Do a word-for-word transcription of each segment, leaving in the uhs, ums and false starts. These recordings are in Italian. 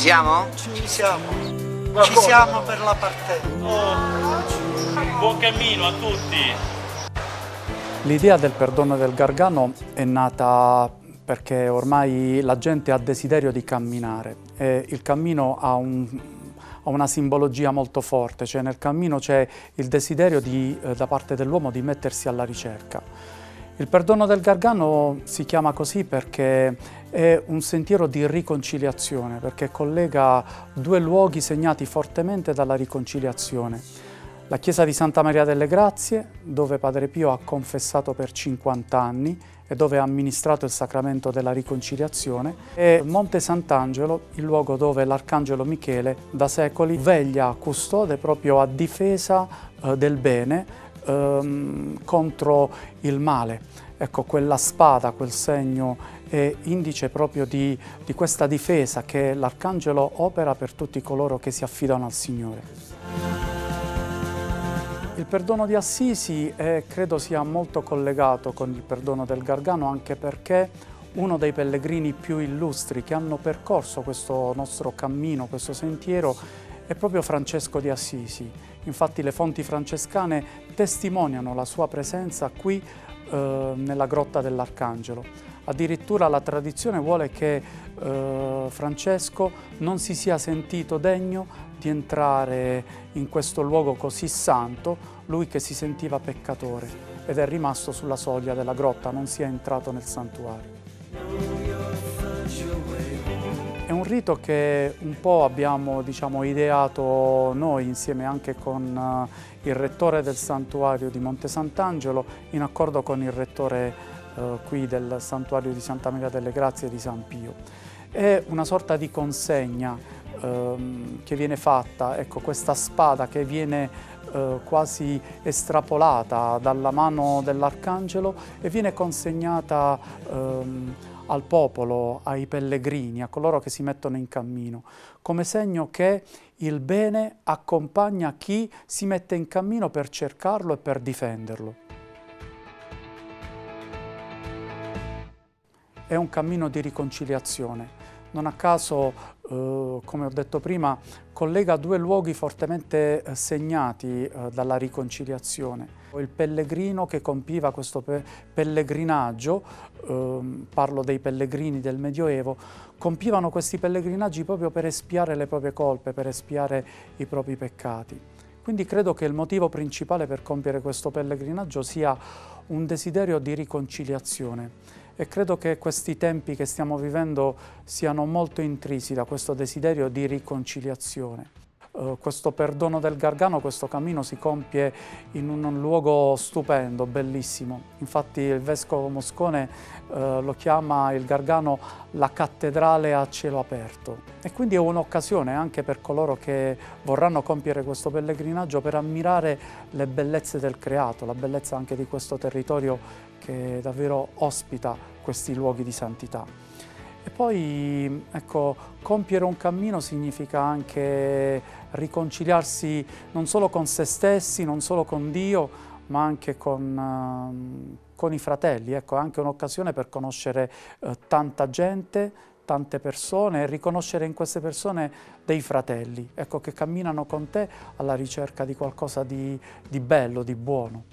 siamo? Ci siamo. Ci siamo per la partenza. Oh, buon cammino a tutti. L'idea del perdono del Gargano è nata perché ormai la gente ha desiderio di camminare e il cammino ha, un, ha una simbologia molto forte, cioè nel cammino c'è il desiderio di, eh, da parte dell'uomo di mettersi alla ricerca. Il perdono del Gargano si chiama così perché è un sentiero di riconciliazione, perché collega due luoghi segnati fortemente dalla riconciliazione. La chiesa di Santa Maria delle Grazie, dove Padre Pio ha confessato per cinquanta anni e dove ha amministrato il sacramento della riconciliazione, e Monte Sant'Angelo, il luogo dove l'Arcangelo Michele da secoli veglia, custode proprio a difesa eh, del bene ehm, contro il male. Ecco, quella spada, quel segno è indice proprio di, di questa difesa che l'Arcangelo opera per tutti coloro che si affidano al Signore. Il perdono di Assisi eh, credo sia molto collegato con il perdono del Gargano, anche perché uno dei pellegrini più illustri che hanno percorso questo nostro cammino, questo sentiero, è proprio Francesco di Assisi. Infatti le fonti francescane testimoniano la sua presenza qui eh, nella grotta dell'Arcangelo. Addirittura la tradizione vuole che eh, Francesco non si sia sentito degno di entrare in questo luogo così santo, lui che si sentiva peccatore ed è rimasto sulla soglia della grotta, non sia entrato nel santuario. È un rito che un po' abbiamo, diciamo, ideato noi insieme anche con uh, il rettore del santuario di Monte Sant'Angelo, in accordo con il rettore uh, qui del santuario di Santa Maria delle Grazie di San Pio. È una sorta di consegna ehm, che viene fatta, ecco, questa spada che viene eh, quasi estrapolata dalla mano dell'Arcangelo e viene consegnata ehm, al popolo, ai pellegrini, a coloro che si mettono in cammino, come segno che il bene accompagna chi si mette in cammino per cercarlo e per difenderlo. È un cammino di riconciliazione. Non a caso, eh, come ho detto prima, collega due luoghi fortemente eh, segnati eh, dalla riconciliazione. Il pellegrino che compiva questo pe pellegrinaggio, eh, parlo dei pellegrini del Medioevo, compivano questi pellegrinaggi proprio per espiare le proprie colpe, per espiare i propri peccati. Quindi credo che il motivo principale per compiere questo pellegrinaggio sia un desiderio di riconciliazione. E credo che questi tempi che stiamo vivendo siano molto intrisi da questo desiderio di riconciliazione. Uh, questo perdono del Gargano, questo cammino si compie in un luogo stupendo, bellissimo. Infatti il Vescovo Moscone uh, lo chiama il Gargano la cattedrale a cielo aperto. E quindi è un'occasione anche per coloro che vorranno compiere questo pellegrinaggio per ammirare le bellezze del creato, la bellezza anche di questo territorio che davvero ospita questi luoghi di santità. E poi, ecco, compiere un cammino significa anche riconciliarsi non solo con se stessi, non solo con Dio, ma anche con, uh, con i fratelli. Ecco, è anche un'occasione per conoscere uh, tanta gente, tante persone e riconoscere in queste persone dei fratelli, ecco, che camminano con te alla ricerca di qualcosa di, di bello, di buono.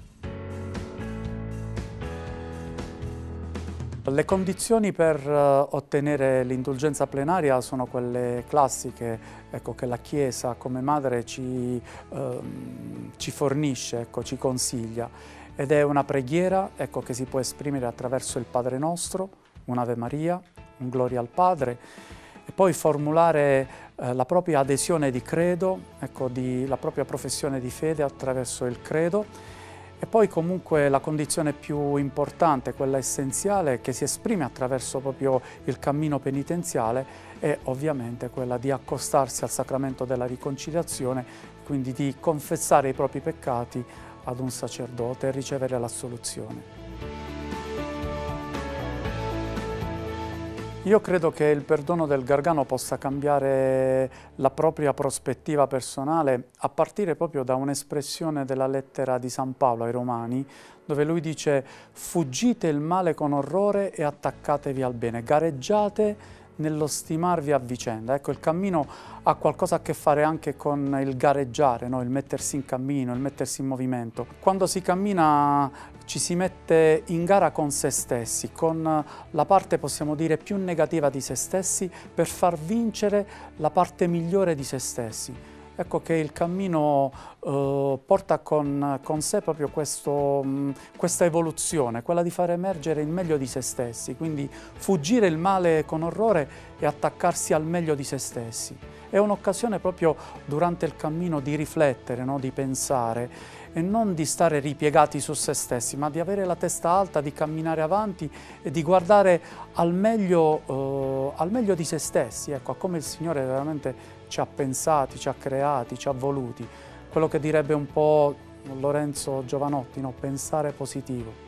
Le condizioni per uh, ottenere l'indulgenza plenaria sono quelle classiche, ecco, che la Chiesa come madre ci, uh, ci fornisce, ecco, ci consiglia, ed è una preghiera, ecco, che si può esprimere attraverso il Padre Nostro, un'Ave Maria, un Gloria al Padre, e poi formulare uh, la propria adesione di credo, ecco, di, la propria professione di fede attraverso il credo. E poi comunque la condizione più importante, quella essenziale, che si esprime attraverso proprio il cammino penitenziale, è ovviamente quella di accostarsi al sacramento della riconciliazione, quindi di confessare i propri peccati ad un sacerdote e ricevere l'assoluzione. Io credo che il perdono del Gargano possa cambiare la propria prospettiva personale a partire proprio da un'espressione della lettera di San Paolo ai Romani, dove lui dice: fuggite il male con orrore e attaccatevi al bene, gareggiate nello stimarvi a vicenda. Ecco, il cammino ha qualcosa a che fare anche con il gareggiare, no? Il mettersi in cammino, il mettersi in movimento. Quando si cammina ci si mette in gara con se stessi, con la parte, possiamo dire, più negativa di se stessi per far vincere la parte migliore di se stessi. Ecco che il cammino eh, porta con, con sé proprio questo, mh, questa evoluzione, quella di far emergere il meglio di se stessi, quindi fuggire il male con orrore e attaccarsi al meglio di se stessi. È un'occasione proprio durante il cammino di riflettere, no? Di pensare e non di stare ripiegati su se stessi, ma di avere la testa alta, di camminare avanti e di guardare al meglio, eh, al meglio di se stessi, ecco, a come il Signore veramente ci ha pensati, ci ha creati, ci ha voluti. Quello che direbbe un po' Lorenzo Giovanotti, no? Pensare positivo.